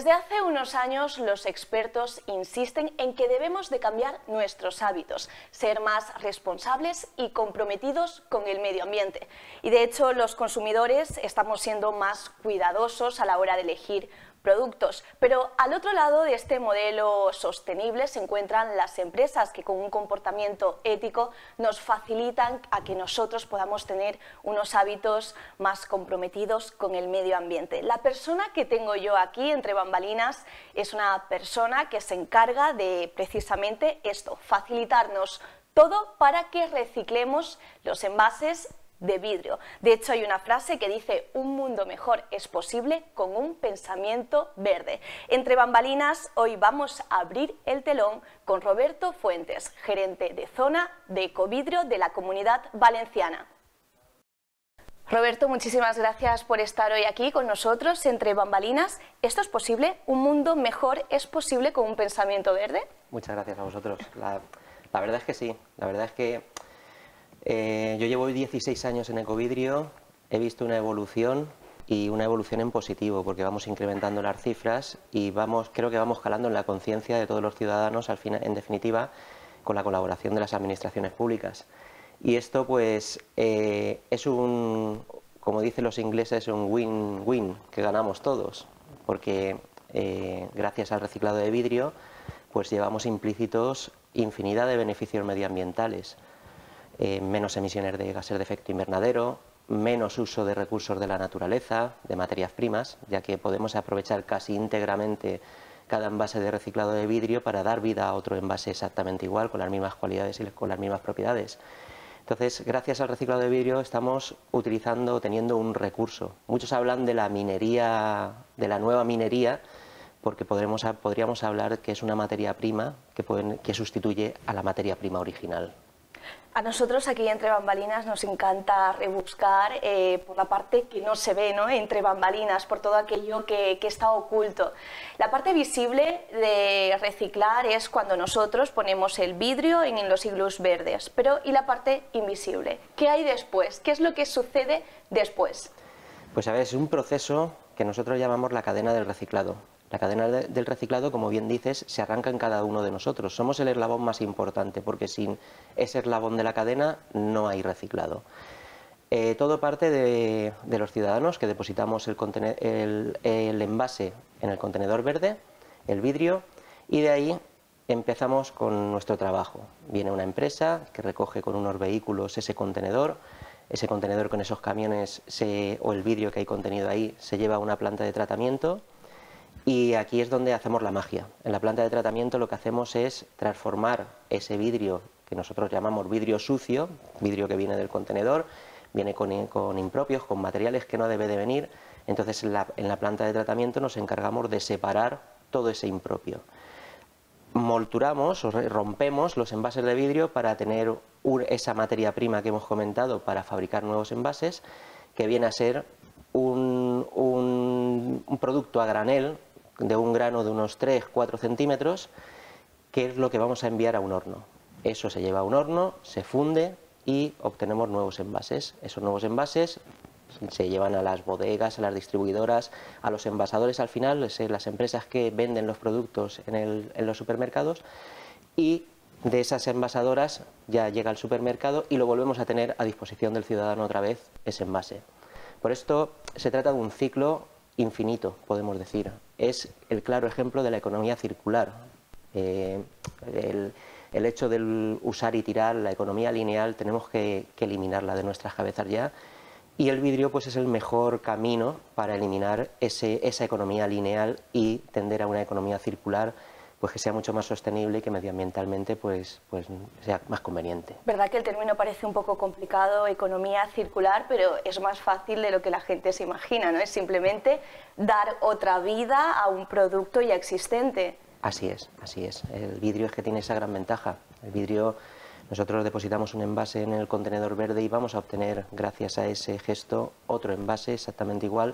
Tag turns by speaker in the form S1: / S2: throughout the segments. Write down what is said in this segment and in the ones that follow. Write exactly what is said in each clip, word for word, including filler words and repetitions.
S1: Desde hace unos años los expertos insisten en que debemos de cambiar nuestros hábitos, ser más responsables y comprometidos con el medio ambiente. Y de hecho los consumidores estamos siendo más cuidadosos a la hora de elegir productos, pero al otro lado de este modelo sostenible se encuentran las empresas que con un comportamiento ético nos facilitan a que nosotros podamos tener unos hábitos más comprometidos con el medio ambiente. La persona que tengo yo aquí entre bambalinas es una persona que se encarga de precisamente esto, facilitarnos todo para que reciclemos los envases de vidrio. De hecho, hay una frase que dice: un mundo mejor es posible con un pensamiento verde. Entre bambalinas, hoy vamos a abrir el telón con Roberto Fuentes, gerente de zona de Ecovidrio de la Comunidad Valenciana. Roberto, muchísimas gracias por estar hoy aquí con nosotros entre bambalinas. ¿Esto es posible? ¿Un mundo mejor es posible con un pensamiento verde?
S2: Muchas gracias a vosotros. La, la verdad es que sí. La verdad es que Eh, yo llevo dieciséis años en Ecovidrio, he visto una evolución y una evolución en positivo, porque vamos incrementando las cifras y vamos, creo que vamos calando en la conciencia de todos los ciudadanos, al final, en definitiva, con la colaboración de las administraciones públicas. Y esto, pues, eh, es un, como dicen los ingleses, un win-win, que ganamos todos, porque eh, gracias al reciclado de vidrio, pues llevamos implícitos infinidad de beneficios medioambientales. Eh, menos emisiones de gases de efecto invernadero, menos uso de recursos de la naturaleza, de materias primas, ya que podemos aprovechar casi íntegramente cada envase de reciclado de vidrio para dar vida a otro envase exactamente igual, con las mismas cualidades y con las mismas propiedades. Entonces, gracias al reciclado de vidrio estamos utilizando, teniendo un recurso. Muchos hablan de la minería, de la nueva minería, porque podremos, podríamos hablar que es una materia prima que, pueden, que sustituye a la materia prima original.
S1: A nosotros aquí entre bambalinas nos encanta rebuscar eh, por la parte que no se ve, ¿no? Entre bambalinas, por todo aquello que, que está oculto. La parte visible de reciclar es cuando nosotros ponemos el vidrio en, en los iglús verdes, pero ¿y la parte invisible? ¿Qué hay después? ¿Qué es lo que sucede después?
S2: Pues a ver, es un proceso que nosotros llamamos la cadena del reciclado. La cadena del reciclado, como bien dices, se arranca en cada uno de nosotros. Somos el eslabón más importante, porque sin ese eslabón de la cadena no hay reciclado. Eh, todo parte de, de los ciudadanos que depositamos el, el, el envase en el contenedor verde, el vidrio, y de ahí empezamos con nuestro trabajo. Viene una empresa que recoge con unos vehículos ese contenedor, ese contenedor con esos camiones se, o el vidrio que hay contenido ahí se lleva a una planta de tratamiento. Y aquí es donde hacemos la magia. En la planta de tratamiento lo que hacemos es transformar ese vidrio, que nosotros llamamos vidrio sucio, vidrio que viene del contenedor, viene con, con impropios, con materiales que no debe de venir. Entonces en la, en la planta de tratamiento nos encargamos de separar todo ese impropio. Molturamos o rompemos los envases de vidrio para tener esa materia prima que hemos comentado para fabricar nuevos envases, que viene a ser un, un, un producto a granel, de un grano de unos tres a cuatro centímetros, que es lo que vamos a enviar a un horno. Eso se lleva a un horno, se funde y obtenemos nuevos envases. Esos nuevos envases se llevan a las bodegas, a las distribuidoras, a los envasadores al final, las empresas que venden los productos en, el, en los supermercados, y de esas envasadoras ya llega al supermercado y lo volvemos a tener a disposición del ciudadano otra vez, ese envase. Por esto se trata de un ciclo infinito, podemos decir. Es el claro ejemplo de la economía circular. Eh, el, el hecho de usar y tirar, la economía lineal, tenemos que, que eliminarla de nuestras cabezas ya, y el vidrio pues es el mejor camino para eliminar ese, esa economía lineal y tender a una economía circular, pues que sea mucho más sostenible y que medioambientalmente pues, pues sea más conveniente.
S1: Verdad que el término parece un poco complicado, economía circular, pero es más fácil de lo que la gente se imagina, ¿no? Es simplemente dar otra vida a un producto ya existente.
S2: Así es, así es. El vidrio es que tiene esa gran ventaja. El vidrio, nosotros depositamos un envase en el contenedor verde y vamos a obtener, gracias a ese gesto, otro envase exactamente igual.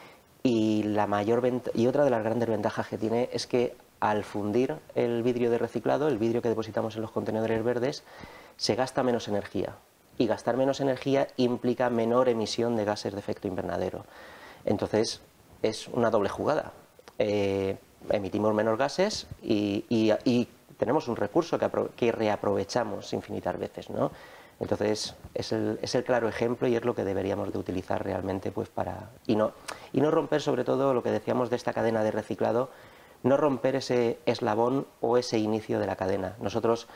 S2: Y, la mayor y otra de las grandes ventajas que tiene es que al fundir el vidrio de reciclado, el vidrio que depositamos en los contenedores verdes, se gasta menos energía. Y gastar menos energía implica menor emisión de gases de efecto invernadero. Entonces, es una doble jugada. eh, emitimos menos gases y, y, y tenemos un recurso que, que reaprovechamos infinitas veces, ¿no? Entonces es el, es el claro ejemplo y es lo que deberíamos de utilizar realmente, pues para y no y no romper, sobre todo lo que decíamos de esta cadena de reciclado, no romper ese eslabón o ese inicio de la cadena. Nosotros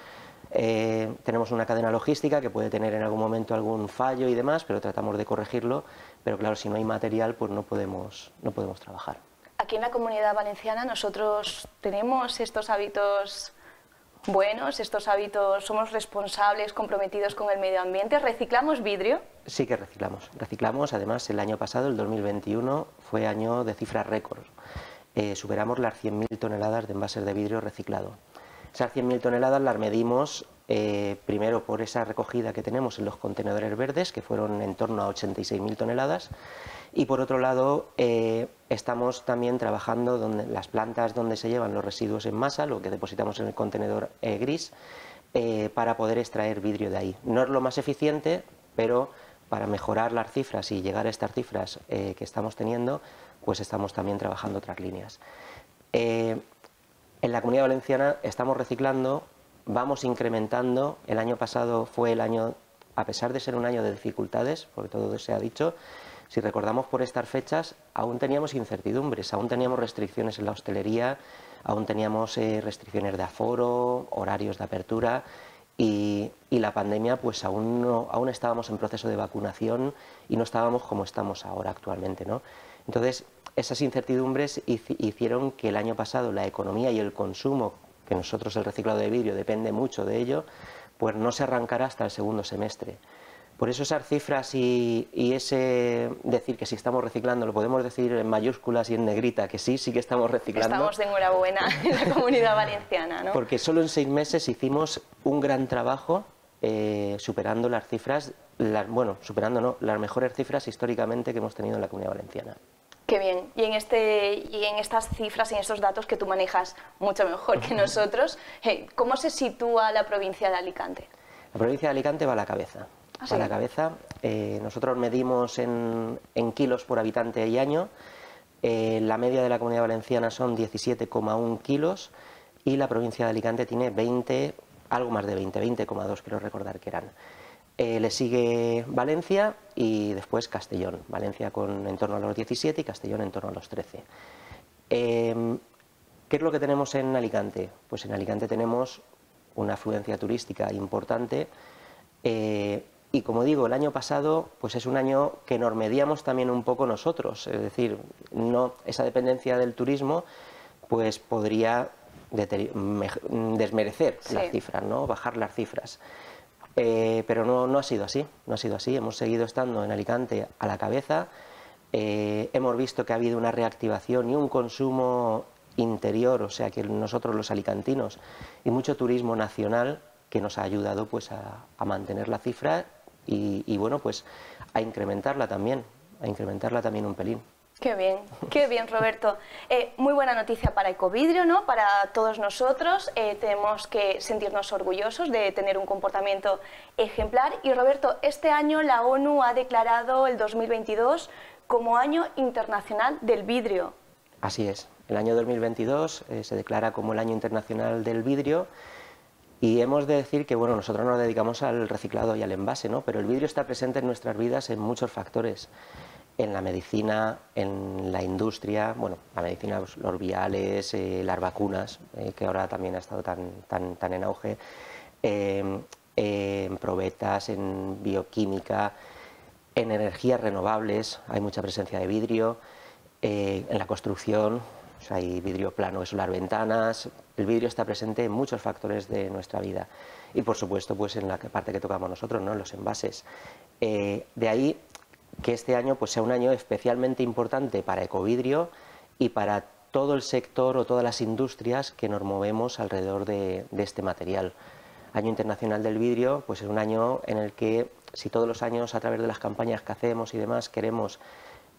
S2: eh, tenemos una cadena logística que puede tener en algún momento algún fallo y demás, pero tratamos de corregirlo. Pero claro, si no hay material, pues no podemos no podemos trabajar.
S1: Aquí en la Comunidad Valenciana nosotros tenemos estos hábitos buenos, estos hábitos, somos responsables, comprometidos con el medio ambiente. ¿Reciclamos vidrio?
S2: Sí que reciclamos. Reciclamos, además, el año pasado, el dos mil veintiuno, fue año de cifras récord. Eh, superamos las cien mil toneladas de envases de vidrio reciclado. Esas cien mil toneladas las medimos eh, primero por esa recogida que tenemos en los contenedores verdes, que fueron en torno a ochenta y seis mil toneladas, y por otro lado eh, estamos también trabajando donde las plantas donde se llevan los residuos en masa, lo que depositamos en el contenedor eh, gris, eh, para poder extraer vidrio de ahí. No es lo más eficiente, pero para mejorar las cifras y llegar a estas cifras eh, que estamos teniendo, pues estamos también trabajando otras líneas. Eh, en la Comunidad Valenciana estamos reciclando, vamos incrementando. El año pasado fue el año, a pesar de ser un año de dificultades, porque todo se ha dicho, si recordamos por estas fechas, aún teníamos incertidumbres, aún teníamos restricciones en la hostelería, aún teníamos eh, restricciones de aforo, horarios de apertura y, y la pandemia, pues aún, no, aún estábamos en proceso de vacunación y no estábamos como estamos ahora actualmente, ¿no? Entonces, esas incertidumbres hicieron que el año pasado la economía y el consumo, que nosotros el reciclado de vidrio depende mucho de ello, pues no se arrancara hasta el segundo semestre. Por eso esas cifras y, y ese decir que si estamos reciclando, lo podemos decir en mayúsculas y en negrita, que sí, sí que estamos reciclando.
S1: Estamos de enhorabuena en la Comunidad Valenciana, ¿no?
S2: Porque solo en seis meses hicimos un gran trabajo eh, superando las cifras, las, bueno, superando no, las mejores cifras históricamente que hemos tenido en la Comunidad Valenciana.
S1: Qué bien. Y en, este, y en estas cifras y en estos datos que tú manejas mucho mejor que nosotros, ¿cómo se sitúa la provincia de Alicante?
S2: La provincia de Alicante va a la cabeza.
S1: ¿Ah,
S2: sí? A la cabeza. Eh, nosotros medimos en, en kilos por habitante y año. Eh, la media de la Comunidad Valenciana son diecisiete coma uno kilos y la provincia de Alicante tiene veinte, algo más de veinte, veinte coma dos creo recordar que eran. Eh, le sigue Valencia y después Castellón. Valencia con en torno a los diecisiete y Castellón en torno a los trece. Eh, ¿Qué es lo que tenemos en Alicante? Pues en Alicante tenemos una afluencia turística importante eh, y, como digo, el año pasado pues es un año que nos medíamos también un poco nosotros, es decir, no, esa dependencia del turismo pues podría desmerecer sí. las cifras, ¿no? Bajar las cifras. Eh, pero no, no ha sido así, no ha sido así. Hemos seguido estando en Alicante a la cabeza, eh, hemos visto que ha habido una reactivación y un consumo interior, o sea que nosotros los alicantinos, y mucho turismo nacional que nos ha ayudado pues a, a mantener la cifra y, y bueno, pues a incrementarla también, a incrementarla también un pelín.
S1: Qué bien, qué bien, Roberto. Eh, muy buena noticia para Ecovidrio, ¿no? Para todos nosotros. Eh, tenemos que sentirnos orgullosos de tener un comportamiento ejemplar. Y, Roberto, este año la ONU ha declarado el dos mil veintidós como Año Internacional del Vidrio.
S2: Así es. El año dos mil veintidós eh, se declara como el Año Internacional del Vidrio. Y hemos de decir que bueno, nosotros nos dedicamos al reciclado y al envase, ¿no? Pero el vidrio está presente en nuestras vidas en muchos factores. En la medicina, en la industria, bueno, la medicina, pues, los viales, eh, las vacunas, eh, que ahora también ha estado tan, tan, tan en auge, eh, eh, en probetas, en bioquímica, en energías renovables, hay mucha presencia de vidrio, eh, en la construcción, o sea, hay vidrio plano, que son las ventanas. El vidrio está presente en muchos factores de nuestra vida y, por supuesto, pues en la parte que tocamos nosotros, ¿no? En los envases. Eh, de ahí que este año pues sea un año especialmente importante para Ecovidrio y para todo el sector o todas las industrias que nos movemos alrededor de, de este material. Año Internacional del Vidrio pues es un año en el que, si todos los años a través de las campañas que hacemos y demás queremos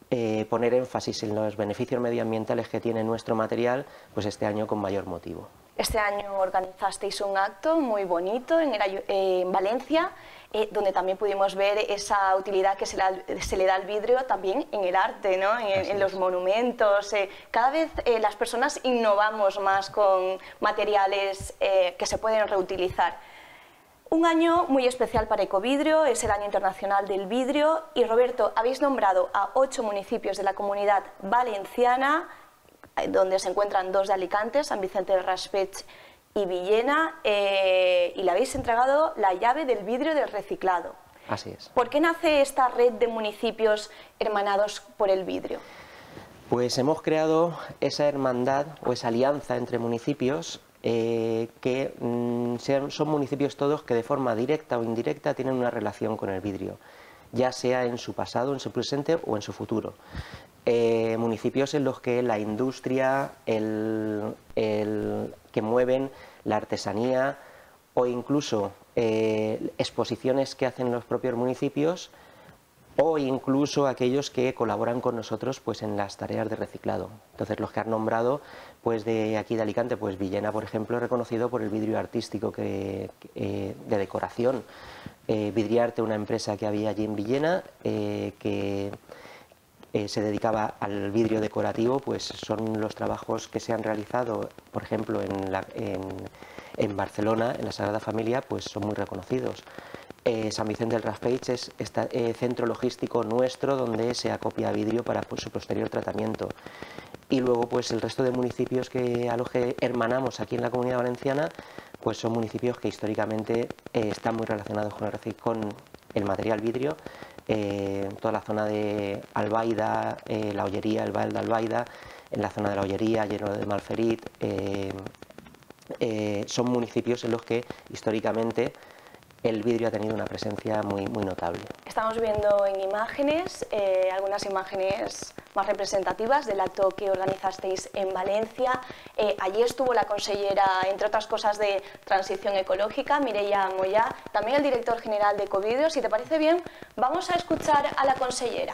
S2: eh, poner énfasis en los beneficios medioambientales que tiene nuestro material, pues este año con mayor motivo.
S1: Este año organizasteis un acto muy bonito en, el, eh, en Valencia, eh, donde también pudimos ver esa utilidad que se, la, se le da al vidrio también en el arte, ¿no? en, en los monumentos. Eh, cada vez eh, las personas innovamos más con materiales eh, que se pueden reutilizar. Un año muy especial para Ecovidrio, es el Año Internacional del Vidrio y Roberto, habéis nombrado a ocho municipios de la Comunidad Valenciana, donde se encuentran dos de Alicante, San Vicente del Raspeig y Villena, eh, y le habéis entregado la llave del vidrio del reciclado.
S2: Así es.
S1: ¿Por qué nace esta red de municipios hermanados por el vidrio?
S2: Pues hemos creado esa hermandad o esa alianza entre municipios eh, que mm, sean, son municipios todos que de forma directa o indirecta tienen una relación con el vidrio, ya sea en su pasado, en su presente o en su futuro. Eh, municipios en los que la industria, el, el, que mueven la artesanía o incluso eh, exposiciones que hacen los propios municipios o incluso aquellos que colaboran con nosotros pues en las tareas de reciclado. Entonces los que han nombrado pues de aquí de Alicante, pues Villena por ejemplo es reconocido por el vidrio artístico que, eh, de decoración. Eh, Vidriarte, una empresa que había allí en Villena eh, que Eh, se dedicaba al vidrio decorativo, pues son los trabajos que se han realizado, por ejemplo, en, la, en, en Barcelona, en la Sagrada Familia, pues son muy reconocidos. Eh, San Vicente del Raspeig es este eh, centro logístico nuestro donde se acopia vidrio para pues, su posterior tratamiento. Y luego, pues el resto de municipios que a los que hermanamos aquí en la Comunidad Valenciana, pues son municipios que históricamente eh, están muy relacionados con el, con el material vidrio. Eh, toda la zona de Albaida, eh, la Ollería, el Val de Albaida, en la zona de la Ollería, lleno de Malferit, eh, eh, son municipios en los que históricamente el vidrio ha tenido una presencia muy, muy notable.
S1: Estamos viendo en imágenes, eh, algunas imágenes más representativas del acto que organizasteis en Valencia. Eh, allí estuvo la consellera, entre otras cosas, de Transición Ecológica, Mireia Moyá, también el director general de Ecovidrio. Si te parece bien, vamos a escuchar a la consellera.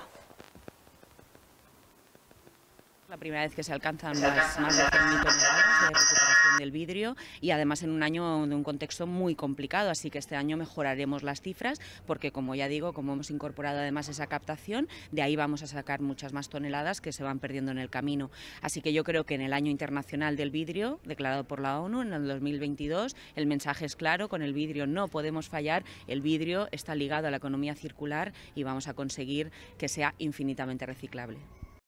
S3: La primera vez que se alcanzan las más de cien mil toneladas de recuperación del vidrio y además en un año de un contexto muy complicado, así que este año mejoraremos las cifras porque, como ya digo, como hemos incorporado además esa captación, de ahí vamos a sacar muchas más toneladas que se van perdiendo en el camino. Así que yo creo que en el Año Internacional del Vidrio, declarado por la ONU en el dos mil veintidós, el mensaje es claro: con el vidrio no podemos fallar, el vidrio está ligado a la economía circular y vamos a conseguir que sea infinitamente reciclable.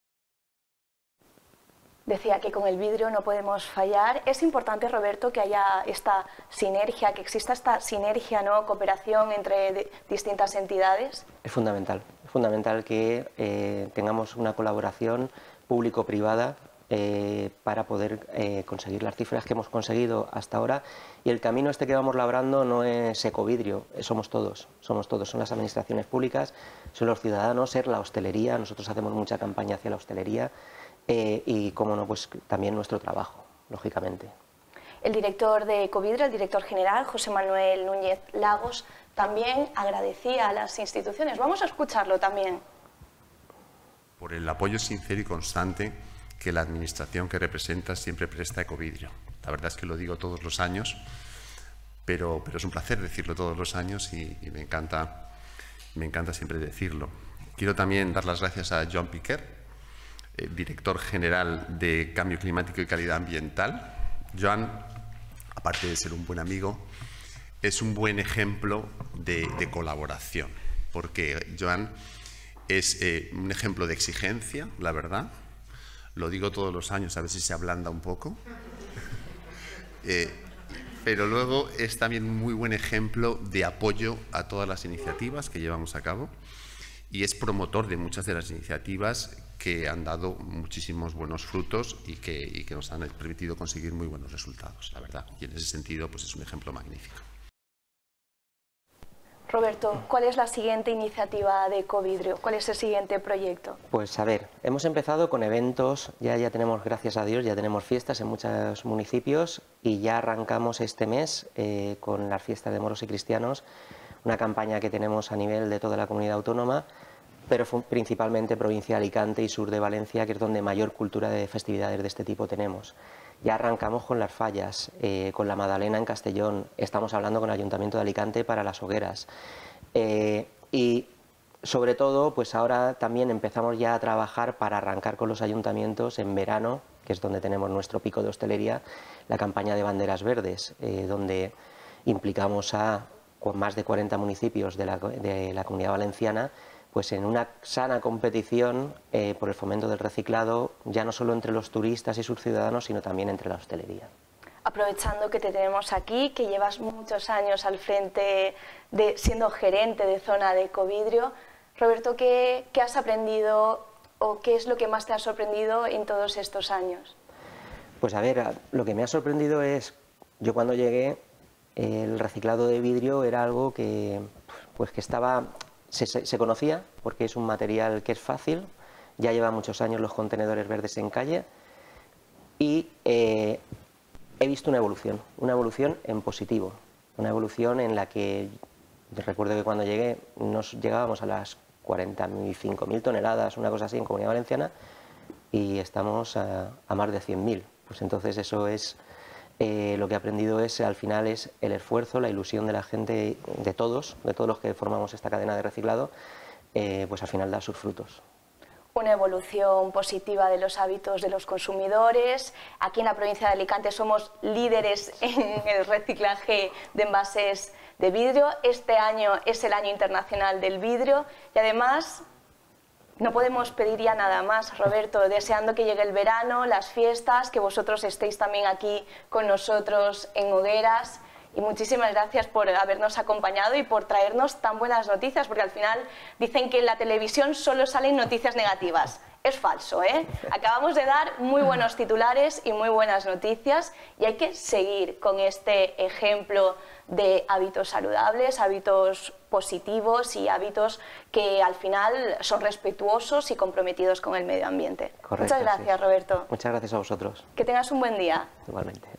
S1: Decía que con el vidrio no podemos fallar. Es importante, Roberto, que haya esta sinergia, que exista esta sinergia, ¿no?, cooperación entre distintas entidades.
S2: Es fundamental, es fundamental que eh, tengamos una colaboración público-privada eh, para poder eh, conseguir las cifras que hemos conseguido hasta ahora. Y el camino este que vamos labrando no es Ecovidrio, somos todos, somos todos, son las administraciones públicas, son los ciudadanos, es la hostelería. Nosotros hacemos mucha campaña hacia la hostelería. Eh, y, como no, pues también nuestro trabajo, lógicamente.
S1: El director de Ecovidrio, el director general, José Manuel Núñez Lagos, también agradecía a las instituciones. Vamos a escucharlo también.
S4: Por el apoyo sincero y constante que la administración que representa siempre presta a Ecovidrio. La verdad es que lo digo todos los años, pero, pero es un placer decirlo todos los años y, y me encanta, me encanta siempre decirlo. Quiero también dar las gracias a Joan Piquer, director general de Cambio Climático y Calidad Ambiental. Joan, aparte de ser un buen amigo, es un buen ejemplo de, de colaboración, porque Joan es eh, un ejemplo de exigencia, la verdad. Lo digo todos los años, a ver si se ablanda un poco. Eh, pero luego es también un muy buen ejemplo de apoyo a todas las iniciativas que llevamos a cabo y es promotor de muchas de las iniciativas que han dado muchísimos buenos frutos y que, y que nos han permitido conseguir muy buenos resultados, la verdad. Y en ese sentido, pues es un ejemplo magnífico.
S1: Roberto, ¿cuál es la siguiente iniciativa de Ecovidrio? ¿Cuál es el siguiente proyecto?
S2: Pues a ver, hemos empezado con eventos, ya, ya tenemos, gracias a Dios, ya tenemos fiestas en muchos municipios y ya arrancamos este mes eh, con las fiestas de moros y cristianos, una campaña que tenemos a nivel de toda la comunidad autónoma pero principalmente provincia de Alicante y sur de Valencia, que es donde mayor cultura de festividades de este tipo tenemos. Ya arrancamos con las fallas, eh, con la Madalena en Castellón, estamos hablando con el Ayuntamiento de Alicante para las hogueras. Eh, y sobre todo, pues ahora también empezamos ya a trabajar para arrancar con los ayuntamientos en verano, que es donde tenemos nuestro pico de hostelería, la campaña de banderas verdes, eh, donde implicamos a más de cuarenta municipios de la, de la Comunidad Valenciana, pues en una sana competición eh, por el fomento del reciclado, ya no solo entre los turistas y sus ciudadanos, sino también entre la hostelería.
S1: Aprovechando que te tenemos aquí, que llevas muchos años al frente, de, siendo gerente de zona de Ecovidrio, Roberto, ¿qué, qué has aprendido o qué es lo que más te ha sorprendido en todos estos años?
S2: Pues a ver, lo que me ha sorprendido es, yo cuando llegué, el reciclado de vidrio era algo que, pues que estaba, se, se conocía, porque es un material que es fácil, ya lleva muchos años los contenedores verdes en calle, y eh, he visto una evolución, una evolución en positivo, una evolución en la que recuerdo que cuando llegué nos llegábamos a las cuarenta y cinco mil toneladas, una cosa así en Comunidad Valenciana, y estamos a, a más de cien mil. Pues entonces eso es, eh, lo que he aprendido es, al final, es el esfuerzo, la ilusión de la gente, de todos, de todos los que formamos esta cadena de reciclado, eh, pues al final da sus frutos.
S1: Una evolución positiva de los hábitos de los consumidores. Aquí en la provincia de Alicante somos líderes en el reciclaje de envases de vidrio. Este año es el año internacional del vidrio y además no podemos pedir ya nada más, Roberto, deseando que llegue el verano, las fiestas, que vosotros estéis también aquí con nosotros en Hogueras. Y muchísimas gracias por habernos acompañado y por traernos tan buenas noticias, porque al final dicen que en la televisión solo salen noticias negativas. Es falso, ¿eh? Acabamos de dar muy buenos titulares y muy buenas noticias y hay que seguir con este ejemplo de hábitos saludables, hábitos positivos y hábitos que al final son respetuosos y comprometidos con el medio ambiente.
S2: Correcto,
S1: muchas gracias,
S2: sí.
S1: Roberto.
S2: Muchas gracias a vosotros.
S1: Que tengas un buen día.
S2: Igualmente.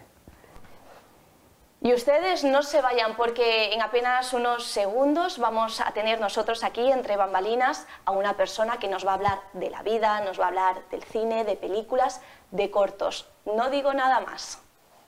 S1: Y ustedes no se vayan porque en apenas unos segundos vamos a tener nosotros aquí entre bambalinas a una persona que nos va a hablar de la vida, nos va a hablar del cine, de películas, de cortos. No digo nada más.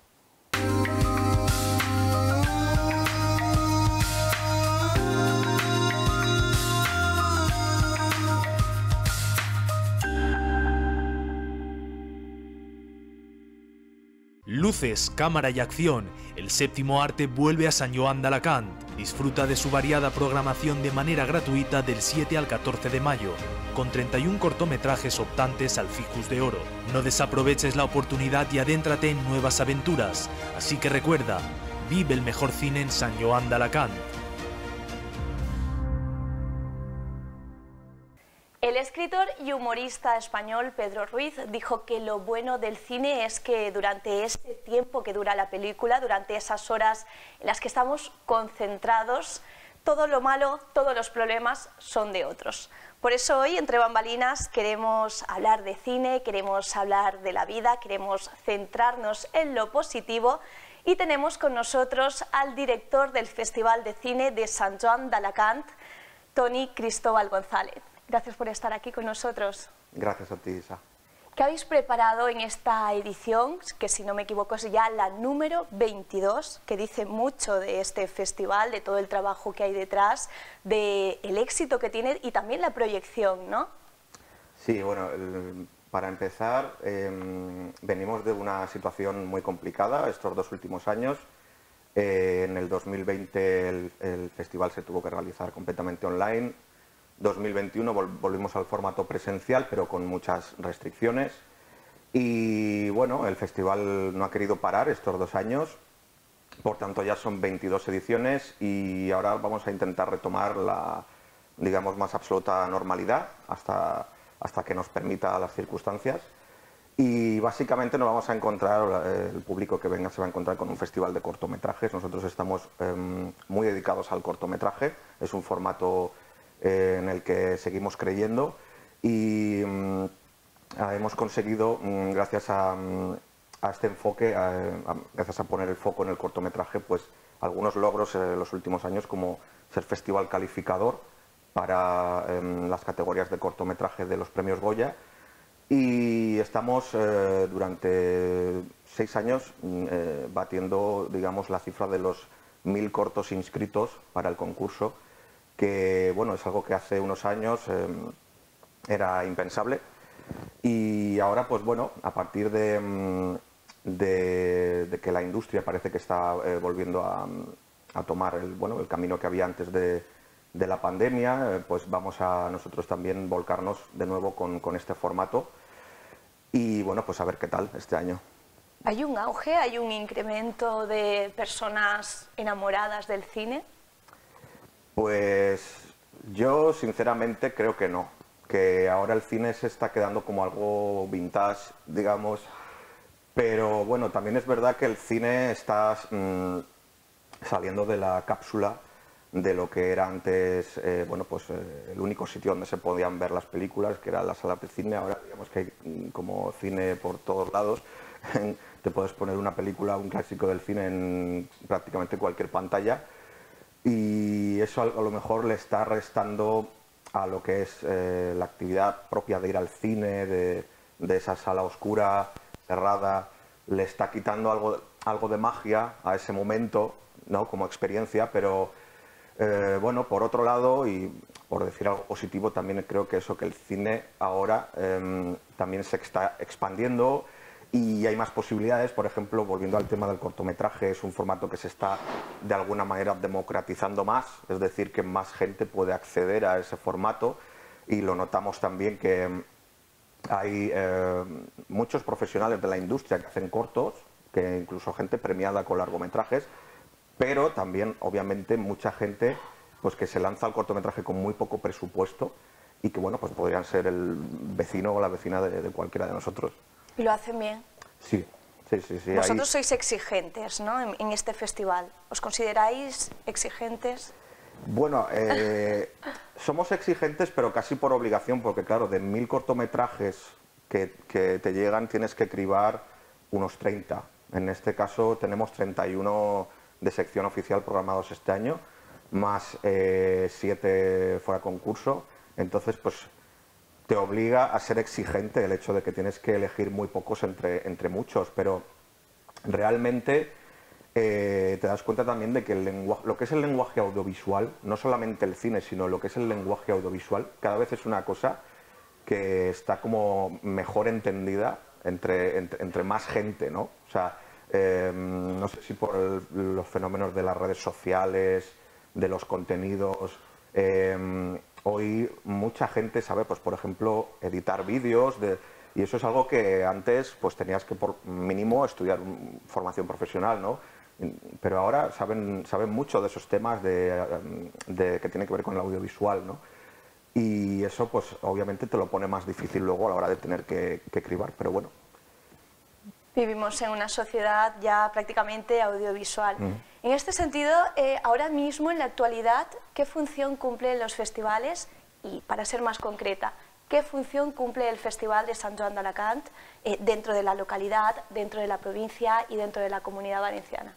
S5: Luces, cámara y acción, el séptimo arte vuelve a Sant Joan d'Alacant. Disfruta de su variada programación de manera gratuita del siete al catorce de mayo, con treinta y un cortometrajes optantes al Ficus de Oro. No desaproveches la oportunidad y adéntrate en nuevas aventuras, así que recuerda, vive el mejor cine en Sant Joan d'Alacant.
S1: El escritor y humorista español Pedro Ruiz dijo que lo bueno del cine es que durante este tiempo que dura la película, durante esas horas en las que estamos concentrados, todo lo malo, todos los problemas son de otros. Por eso hoy, entre bambalinas, queremos hablar de cine, queremos hablar de la vida, queremos centrarnos en lo positivo y tenemos con nosotros al director del Festival de Cine de Sant Joan d'Alacant, Toni Cristóbal González. Gracias por estar aquí con nosotros.
S6: Gracias a ti, Isa.
S1: ¿Qué habéis preparado en esta edición, que si no me equivoco es ya la número veintidós, que dice mucho de este festival, de todo el trabajo que hay detrás, del éxito que tiene y también la proyección, ¿no?
S6: Sí, bueno, el, para empezar, eh, venimos de una situación muy complicada estos dos últimos años. Eh, en el dos mil veinte el, el festival se tuvo que realizar completamente online. dos mil veintiuno volvimos al formato presencial, pero con muchas restricciones. Y bueno, el festival no ha querido parar estos dos años, por tanto ya son veintidós ediciones y ahora vamos a intentar retomar la, digamos, más absoluta normalidad hasta, hasta que nos permita las circunstancias. Y básicamente nos vamos a encontrar, el público que venga se va a encontrar con un festival de cortometrajes. Nosotros estamos eh, muy dedicados al cortometraje, es un formato Eh, en el que seguimos creyendo y mm, hemos conseguido, mm, gracias a, mm, a este enfoque, a, a, gracias a poner el foco en el cortometraje, pues algunos logros en los últimos años, como ser festival calificador para eh, las categorías de cortometraje de los premios Goya, y estamos eh, durante seis años eh, batiendo, digamos, la cifra de los mil cortos inscritos para el concurso, que bueno, es algo que hace unos años eh, era impensable, y ahora pues bueno, a partir de, de, de que la industria parece que está eh, volviendo a, a tomar el, bueno, el camino que había antes de, de la pandemia, eh, pues vamos a nosotros también volcarnos de nuevo con, con este formato, y bueno, pues a ver qué tal este año.
S1: ¿Hay un auge, hay un incremento de personas enamoradas del cine?
S6: Pues yo sinceramente creo que no, que ahora el cine se está quedando como algo vintage, digamos, pero bueno, también es verdad que el cine está mmm, saliendo de la cápsula de lo que era antes, eh, bueno, pues eh, el único sitio donde se podían ver las películas, que eran las salas de cine. Ahora digamos que hay como cine por todos lados. Te puedes poner una película, un clásico del cine en prácticamente cualquier pantalla, y eso a lo mejor le está restando a lo que es eh, la actividad propia de ir al cine, de, de esa sala oscura, cerrada, le está quitando algo, algo de magia a ese momento, ¿no?, como experiencia, pero eh, bueno, por otro lado, y por decir algo positivo, también creo que eso, que el cine ahora eh, también se está expandiendo y hay más posibilidades. Por ejemplo, volviendo al tema del cortometraje, es un formato que se está de alguna manera democratizando más, es decir, que más gente puede acceder a ese formato, y lo notamos también que hay eh, muchos profesionales de la industria que hacen cortos, que incluso gente premiada con largometrajes, pero también obviamente mucha gente pues que se lanza al cortometraje con muy poco presupuesto y que bueno, pues podrían ser el vecino o la vecina de, de cualquiera de nosotros.
S1: ¿Y lo hacen bien?
S6: Sí, sí, sí. sí
S1: Vosotros
S6: hay...
S1: sois exigentes, ¿no?, en, en este festival. ¿Os consideráis exigentes?
S6: Bueno, eh, somos exigentes, pero casi por obligación, porque claro, de mil cortometrajes que, que te llegan tienes que cribar unos treinta. En este caso tenemos treinta y uno de sección oficial programados este año, más eh, siete fuera concurso. Entonces, pues te obliga a ser exigente el hecho de que tienes que elegir muy pocos entre, entre muchos, pero realmente eh, te das cuenta también de que el lenguaje, lo que es el lenguaje audiovisual, no solamente el cine, sino lo que es el lenguaje audiovisual, cada vez es una cosa que está como mejor entendida entre, entre, entre más gente, ¿no? O sea, eh, no sé si por el, los fenómenos de las redes sociales, de los contenidos, eh, hoy mucha gente sabe, pues por ejemplo, editar vídeos, de, y eso es algo que antes pues tenías que por mínimo estudiar formación profesional, ¿no? Pero ahora saben, saben mucho de esos temas de, de, que tienen que ver con el audiovisual, ¿no? Y eso pues obviamente te lo pone más difícil luego a la hora de tener que, que cribar, pero bueno.
S1: Vivimos en una sociedad ya prácticamente audiovisual.
S6: Mm.
S1: En este sentido, eh, ahora mismo, en la actualidad, ¿qué función cumplen los festivales? Y para ser más concreta, ¿qué función cumple el Festival de Sant Joan d'Alacant eh, dentro de la localidad, dentro de la provincia y dentro de la Comunidad Valenciana?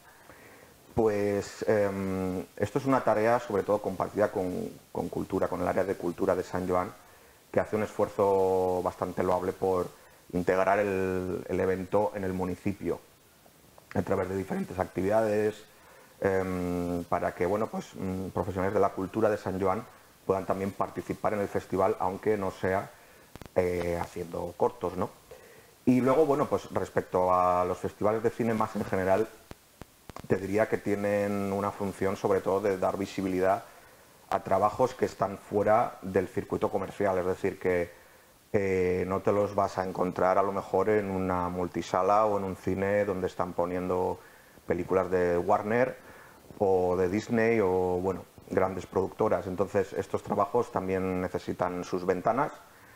S6: Pues eh, esto es una tarea sobre todo compartida con, con cultura, con el área de cultura de Sant Joan, que hace un esfuerzo bastante loable por integrar el, el evento en el municipio a través de diferentes actividades eh, para que bueno, pues, profesionales de la cultura de Sant Joan puedan también participar en el festival, aunque no sea eh, haciendo cortos, ¿no? Y luego, bueno, pues respecto a los festivales de cine más en general, te diría que tienen una función sobre todo de dar visibilidad a trabajos que están fuera del circuito comercial, es decir, que Eh, no te los vas a encontrar a lo mejor en una multisala o en un cine donde están poniendo películas de Warner o de Disney o, bueno, grandes productoras. Entonces, estos trabajos también necesitan sus ventanas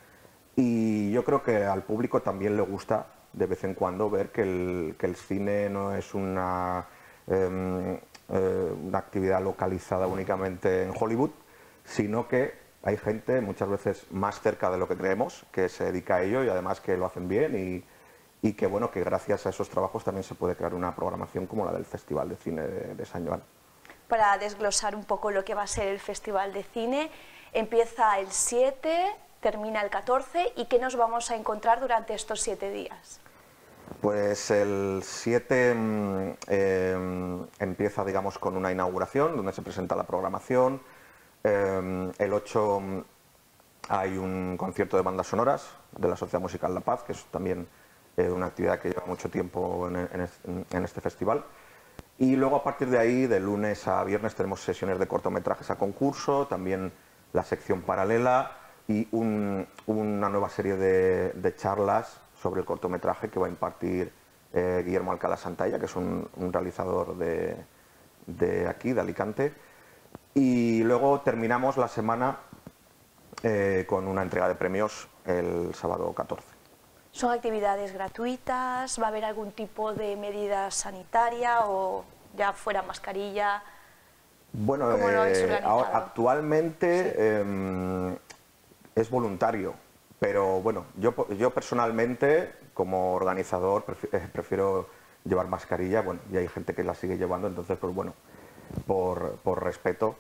S6: y yo creo que al público también le gusta de vez en cuando ver que el, que el cine no es una, eh, eh, una actividad localizada únicamente en Hollywood, sino que hay gente muchas veces más cerca de lo que creemos que se dedica a ello y además que lo hacen bien y, y que bueno, que gracias a esos trabajos también se puede crear una programación como la del Festival de Cine de, de Sant Joan.
S1: Para desglosar un poco lo que va a ser el Festival de Cine, Empieza el siete, termina el catorce, ¿y qué nos vamos a encontrar durante estos siete días?
S6: Pues el siete eh, empieza, digamos, con una inauguración donde se presenta la programación. Eh, el ocho hay un concierto de bandas sonoras de la Sociedad Musical La Paz, que es también eh, una actividad que lleva mucho tiempo en, en, en este festival. Y luego, a partir de ahí, de lunes a viernes, tenemos sesiones de cortometrajes a concurso, también la sección paralela y un, una nueva serie de, de charlas sobre el cortometraje que va a impartir eh, Guillermo Alcalá Santalla, que es un, un realizador de, de aquí, de Alicante. Y luego terminamos la semana eh, con una entrega de premios el sábado catorce.
S1: ¿Son actividades gratuitas? ¿Va a haber algún tipo de medida sanitaria o ya fuera mascarilla?
S6: Bueno,
S1: ¿Cómo lo habéis
S6: eh,
S1: organizado?
S6: ahora, actualmente
S1: Sí.
S6: eh, es voluntario. Pero bueno, yo, yo personalmente, como organizador, prefiero llevar mascarilla. Bueno, y hay gente que la sigue llevando, entonces, pues bueno, por, por respeto.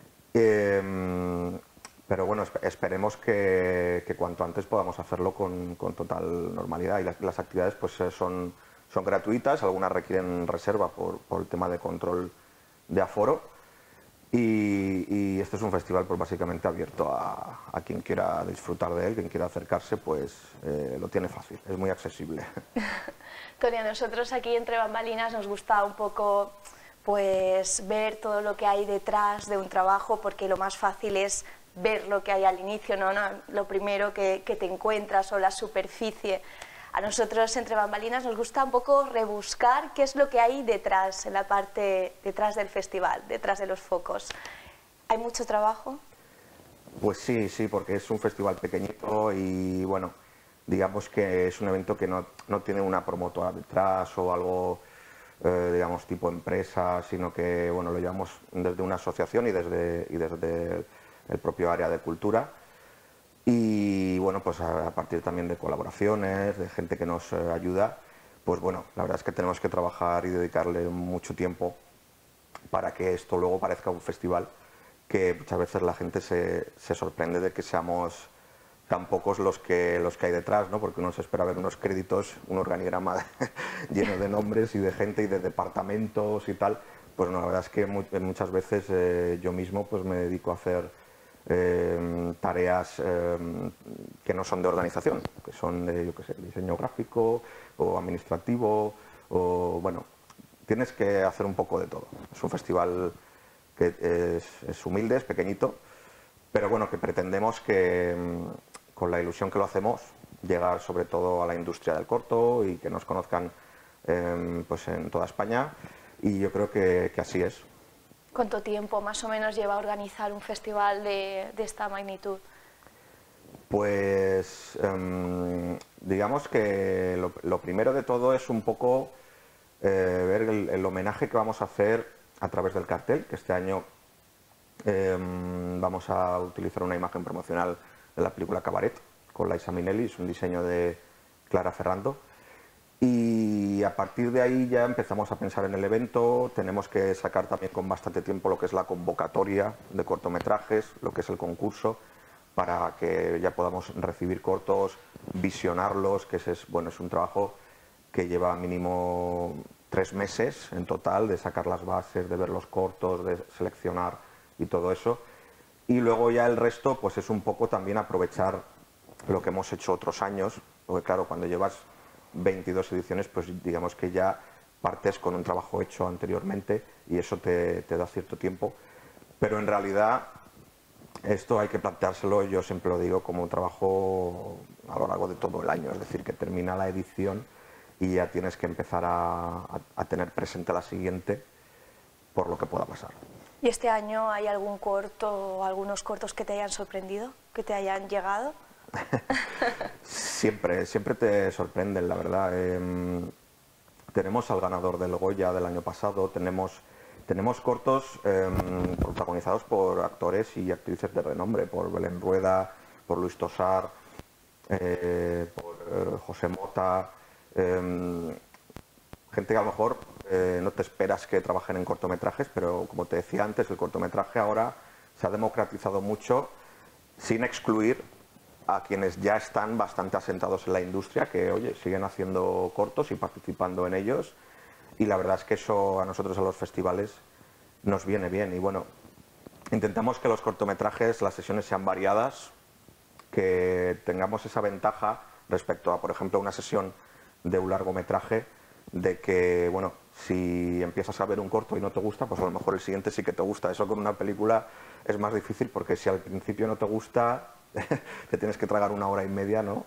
S6: Eh, pero bueno, esperemos que, que cuanto antes podamos hacerlo con, con total normalidad. Y las, las actividades pues son, son gratuitas, algunas requieren reserva por, por el tema de control de aforo. Y, y este es un festival pues básicamente abierto a, a quien quiera disfrutar de él, quien quiera acercarse, pues eh, lo tiene fácil, es muy accesible.
S1: Tony, a nosotros aquí entre bambalinas nos gusta un poco pues ver todo lo que hay detrás de un trabajo, porque lo más fácil es ver lo que hay al inicio, ¿no? No, lo primero que, que te encuentras o la superficie. A nosotros entre bambalinas nos gusta un poco rebuscar qué es lo que hay detrás, en la parte detrás del festival, detrás de los focos. ¿Hay mucho trabajo?
S6: Pues sí, sí, porque es un festival pequeñito y bueno, digamos que es un evento que no, no tiene una promotora detrás o algo, eh, digamos, tipo empresa, sino que bueno, lo llevamos desde una asociación y desde, y desde el propio área de cultura. Y bueno, pues a partir también de colaboraciones, de gente que nos eh, ayuda, pues bueno, la verdad es que tenemos que trabajar y dedicarle mucho tiempo para que esto luego parezca un festival, que muchas veces la gente se, se sorprende de que seamos tan pocos los que, los que hay detrás, ¿no? Porque uno se espera ver unos créditos, un organigrama lleno de nombres y de gente y de departamentos y tal. Pues no, la verdad es que mu muchas veces eh, yo mismo pues me dedico a hacer Eh, tareas eh, que no son de organización, que son de, yo qué sé, diseño gráfico o administrativo, o bueno, tienes que hacer un poco de todo. Es un festival que es, es humilde, es pequeñito, pero bueno, que pretendemos que con la ilusión que lo hacemos, llegar sobre todo a la industria del corto y que nos conozcan eh, pues en toda España, y yo creo que, que así es.
S1: ¿Cuánto tiempo más o menos lleva a organizar un festival de, de esta magnitud?
S6: Pues eh, digamos que lo, lo primero de todo es un poco eh, ver el, el homenaje que vamos a hacer a través del cartel, que este año eh, vamos a utilizar una imagen promocional de la película Cabaret con Liza Minnelli, es un diseño de Clara Ferrando. Y a partir de ahí ya empezamos a pensar en el evento. Tenemos que sacar también con bastante tiempo lo que es la convocatoria de cortometrajes, lo que es el concurso, para que ya podamos recibir cortos, visionarlos, que ese es, bueno, es un trabajo que lleva mínimo tres meses en total, de sacar las bases, de ver los cortos, de seleccionar y todo eso. Y luego ya el resto pues es un poco también aprovechar lo que hemos hecho otros años, porque claro, cuando llevas veintidós ediciones, pues digamos que ya partes con un trabajo hecho anteriormente y eso te, te da cierto tiempo, pero en realidad esto hay que planteárselo, yo siempre lo digo, como un trabajo a lo largo de todo el año, es decir, que termina la edición y ya tienes que empezar a, a, a tener presente la siguiente por lo que pueda pasar.
S1: ¿Y este año hay algún corto o algunos cortos que te hayan sorprendido, que te hayan llegado?
S6: Siempre, siempre te sorprenden, la verdad. Eh, tenemos al ganador del Goya del año pasado, tenemos, tenemos cortos eh, protagonizados por actores y actrices de renombre, por Belén Rueda, por Luis Tosar, eh, por eh, José Mota, eh, gente que a lo mejor eh, no te esperas que trabajen en cortometrajes, pero como te decía antes, el cortometraje ahora se ha democratizado mucho sin excluir a quienes ya están bastante asentados en la industria, que, oye, siguen haciendo cortos y participando en ellos, y la verdad es que eso a nosotros, a los festivales, nos viene bien. Y bueno, intentamos que los cortometrajes, las sesiones sean variadas, que tengamos esa ventaja respecto a, por ejemplo, una sesión de un largometraje, de que, bueno, si empiezas a ver un corto y no te gusta, pues a lo mejor el siguiente sí que te gusta. Eso con una película es más difícil, porque si al principio no te gusta, te tienes que tragar una hora y media, ¿no?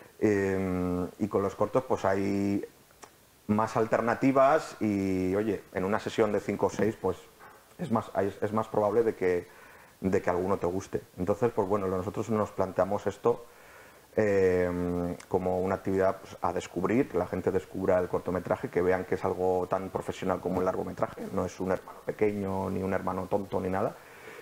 S6: Eh, y con los cortos pues hay más alternativas y, oye, en una sesión de cinco o seis, pues es más, es más probable de que, de que alguno te guste. Entonces, pues bueno, nosotros nos planteamos esto eh, como una actividad, pues, a descubrir, que la gente descubra el cortometraje, que vean que es algo tan profesional como el largometraje, no es un hermano pequeño, ni un hermano tonto, ni nada.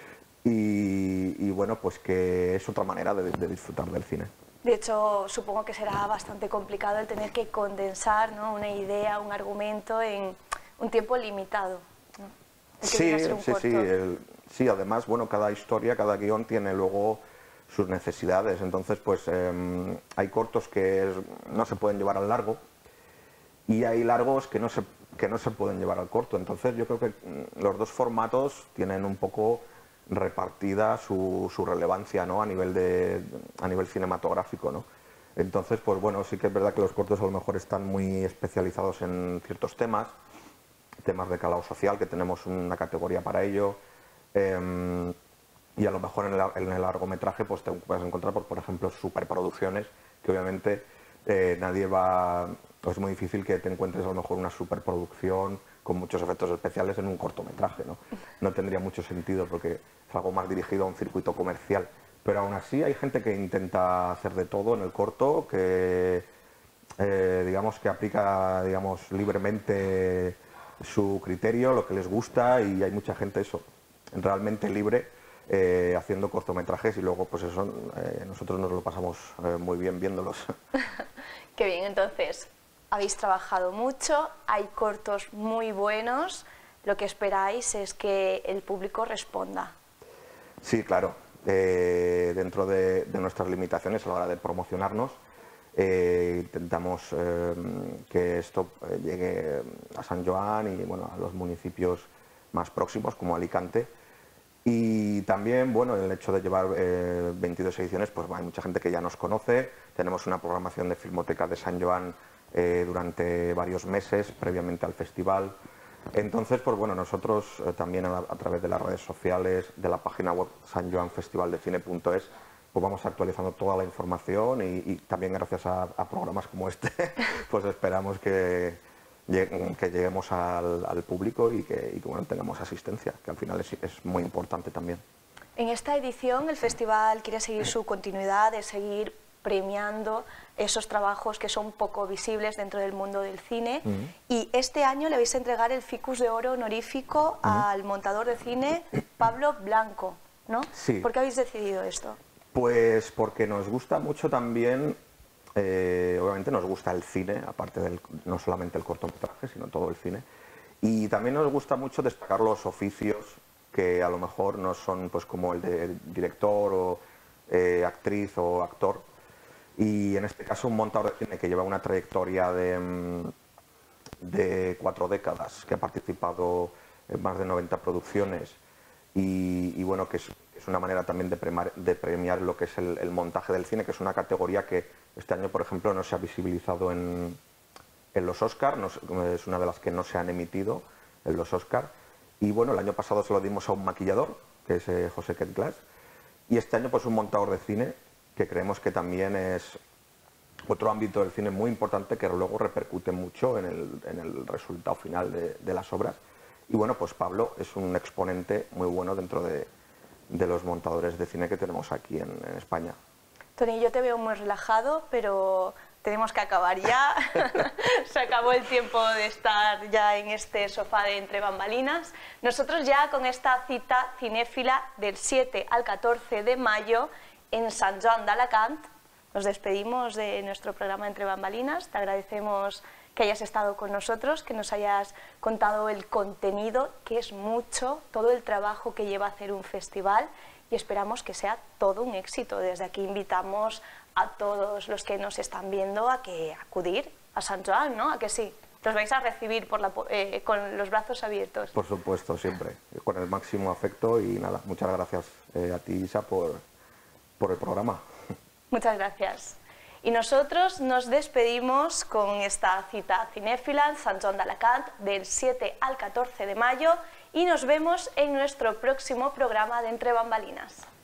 S6: Y, y bueno, pues que es otra manera de, de disfrutar del cine.
S1: De hecho, supongo que será bastante complicado el tener que condensar, ¿no?, una idea, un argumento en un tiempo limitado, ¿no?
S6: Sí, sí, sí, el, sí, además, bueno, cada historia, cada guión tiene luego sus necesidades. Entonces, pues eh, hay cortos que es, no se pueden llevar al largo, y hay largos que no se, que no se pueden llevar al corto. Entonces yo creo que los dos formatos tienen un poco repartida su, su relevancia, ¿no?, a nivel de a nivel cinematográfico, ¿no? Entonces, pues bueno, sí que es verdad que los cortos a lo mejor están muy especializados en ciertos temas, temas de calado social, que tenemos una categoría para ello, eh, y a lo mejor en el, en el largometraje pues te puedes encontrar, por, por ejemplo, superproducciones, que obviamente eh, nadie va, es muy difícil que te encuentres a lo mejor una superproducción con muchos efectos especiales en un cortometraje, ¿no? No tendría mucho sentido, porque es algo más dirigido a un circuito comercial. Pero aún así hay gente que intenta hacer de todo en el corto, que eh, digamos que aplica, digamos, libremente su criterio, lo que les gusta, y hay mucha gente eso, realmente libre, eh, haciendo cortometrajes, y luego pues eso, eh, nosotros nos lo pasamos eh, muy bien viéndolos.
S1: Qué bien, entonces habéis trabajado mucho, hay cortos muy buenos, lo que esperáis es que el público responda.
S6: Sí, claro, eh, dentro de, de nuestras limitaciones a la hora de promocionarnos, eh, intentamos eh, que esto llegue a San Joan y, bueno, a los municipios más próximos, como Alicante. Y también, bueno, el hecho de llevar eh, veintidós ediciones, pues hay mucha gente que ya nos conoce. Tenemos una programación de Filmoteca de San Joan eh, durante varios meses, previamente al festival. Entonces, pues bueno, nosotros eh, también a, a través de las redes sociales, de la página web san joan festival de cine punto es, pues vamos actualizando toda la información, y, y también gracias a, a programas como este, pues esperamos que, que lleguemos al, al público y que, y que bueno, tengamos asistencia, que al final es, es muy importante también.
S1: En esta edición el festival quiere seguir su continuidad de seguir premiando esos trabajos que son poco visibles dentro del mundo del cine, uh-huh. y este año le vais a entregar el Ficus de Oro honorífico uh-huh. al montador de cine Pablo Blanco, ¿no?
S6: Sí.
S1: ¿Por qué habéis decidido esto?
S6: Pues porque nos gusta mucho también, eh, obviamente nos gusta el cine, aparte del, no solamente el cortometraje, sino todo el cine, y también nos gusta mucho destacar los oficios que a lo mejor no son pues como el de director o eh, actriz o actor. Y en este caso un montador de cine que lleva una trayectoria de, de cuatro décadas, que ha participado en más de noventa producciones, y, y bueno, que es, es una manera también de premiar, de premiar lo que es el, el montaje del cine, que es una categoría que este año, por ejemplo, no se ha visibilizado en, en los Oscar, no, es una de las que no se han emitido en los Oscar. Y bueno, el año pasado se lo dimos a un maquillador, que es eh, José Ketglas, y este año pues un montador de cine, que creemos que también es otro ámbito del cine muy importante, que luego repercute mucho en el, en el resultado final de, de las obras. Y bueno, pues Pablo es un exponente muy bueno dentro de, de los montadores de cine que tenemos aquí en, en España.
S1: Tony, yo te veo muy relajado, pero tenemos que acabar ya. Se acabó el tiempo de estar ya en este sofá de Entre Bambalinas. Nosotros ya con esta cita cinéfila del siete al catorce de mayo en Sant Joan d'Alacant nos despedimos de nuestro programa Entre Bambalinas. Te agradecemos que hayas estado con nosotros, que nos hayas contado el contenido, que es mucho, todo el trabajo que lleva a hacer un festival, y esperamos que sea todo un éxito. Desde aquí invitamos a todos los que nos están viendo a que acudir a San Joan, ¿no? A que sí. Los vais a recibir por la, eh, con los brazos abiertos.
S6: Por supuesto, siempre, con el máximo afecto y nada, muchas gracias eh, a ti, Isa, por, por el programa.
S1: Muchas gracias. Y nosotros nos despedimos con esta cita cinéfila en Sant Joan d'Alacant del siete al catorce de mayo y nos vemos en nuestro próximo programa de Entre Bambalinas.